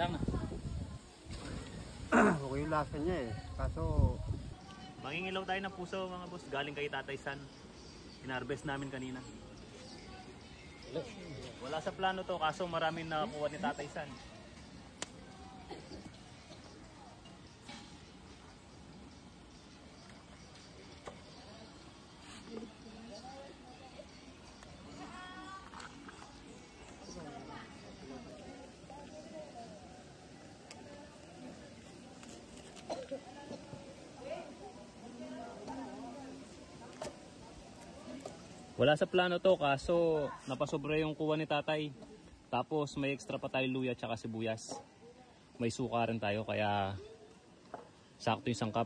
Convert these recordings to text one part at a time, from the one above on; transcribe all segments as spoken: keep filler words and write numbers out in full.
lang na. Okay yung lasa niya eh. Kaso... Mangingilaw tayo ng puso mga boss. Galing kay Tatay San. Inarbest namin kanina. Wala sa plano to, kaso maraming nakakuha ni Tatay San. Wala sa plano to, kaso napasobra yung kuha ni Tatay. Tapos may extra pa tayo luya tsaka sibuyas. May suka rin tayo, kaya sakto yung sangkap.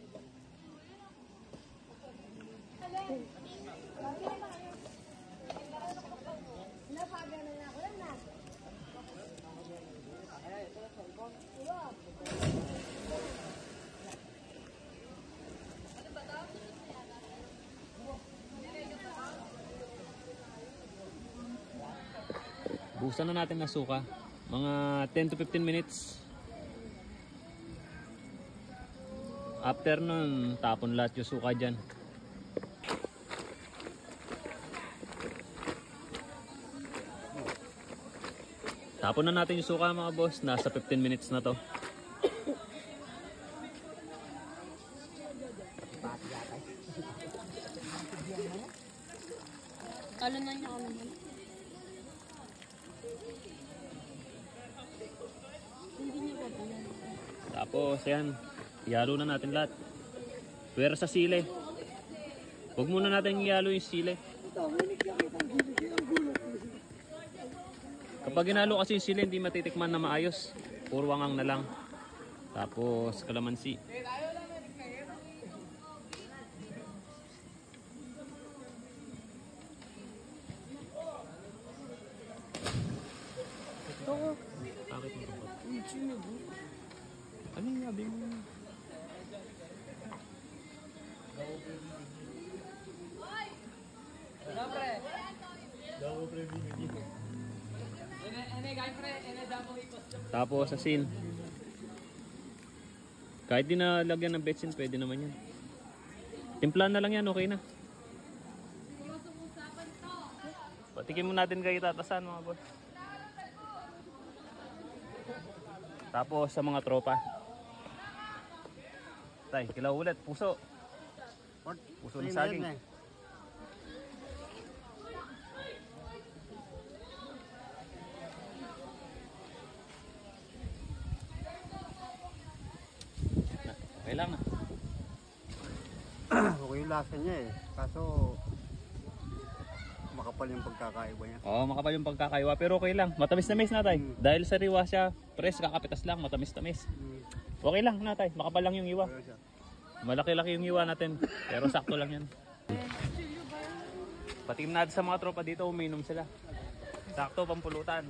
Buhusan na natin ng suka. Mga ten to fifteen minutes. After nun, tapon lahat yung suka dyan. Tapon na natin yung suka mga boss. Nasa fifteen minutes na to. Kalo na niya kami naman. Hindi niya pa pala. Tapos yan, ihalo na natin lahat. Pero sa sile. Huwag muna natin ihalo yung sile. Kapag ginalo kasi yung sile, hindi matitikman na maayos. Puro wangang na lang. Tapos kalamansi. Bakit mo ito? Ano yung sabi mo? Tapos asin. Kahit di na lagyan ng betsin, pwede naman yan. Timplan na lang yan, okay na. Patikin mo natin kay Tatasan mga boss. Tapos sa mga tropa. Tay, kilaw ulit, puso. Puso ng saging. Okay lang na. Okay yung lasa niya eh. Kaso makapal yung pagkakaiba niya. Oo, oh, makapal yung pagkakaiba, pero okay lang. Matamis-tamis na tay. Mm. Dahil sa riwa siya, press kakapitas lang, matamis-tamis. Mm. Okay lang na tay, makapal lang yung iwa. Malaki-laki yung iwa natin, pero sakto lang yan. Patim natin sa mga tropa dito, uminom sila. Sakto, pampulutan.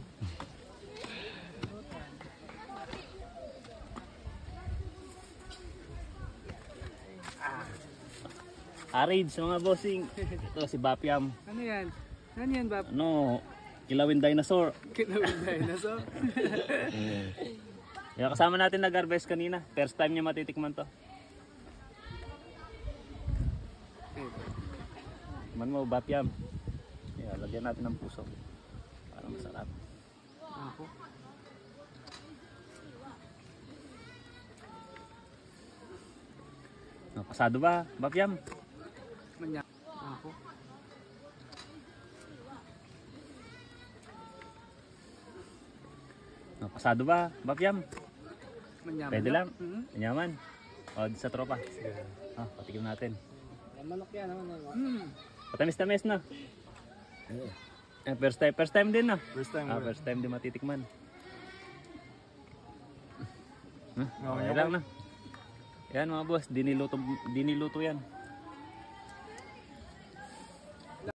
Ah. Arids mga bossing. Ito si Bapyam. Ano yan? Ano yan, Bap? Ano? Kilawin dinosaur. Kilawin dinosaur? Yung kasama natin nag-harvest kanina. First time niya matitikman to. Man mo, Bapyam. Yeah, lagyan natin ng puso. Parang masarap. Ako. No, pasado ba, Bapyam? Manya. Ako. No, pasado ba, Bapyam? Manyaman. Pwede lang. Mm-hmm. Manyaman. O, sa tropa. Ah, patikim natin. Manok yan naman. Mm. Patamis-tamis na. Eh, first time, first time din na. First time. Ah, first time din matitikman. Huh? Okay, Okay lang na. Yan mga boss, diniluto, diniluto yan.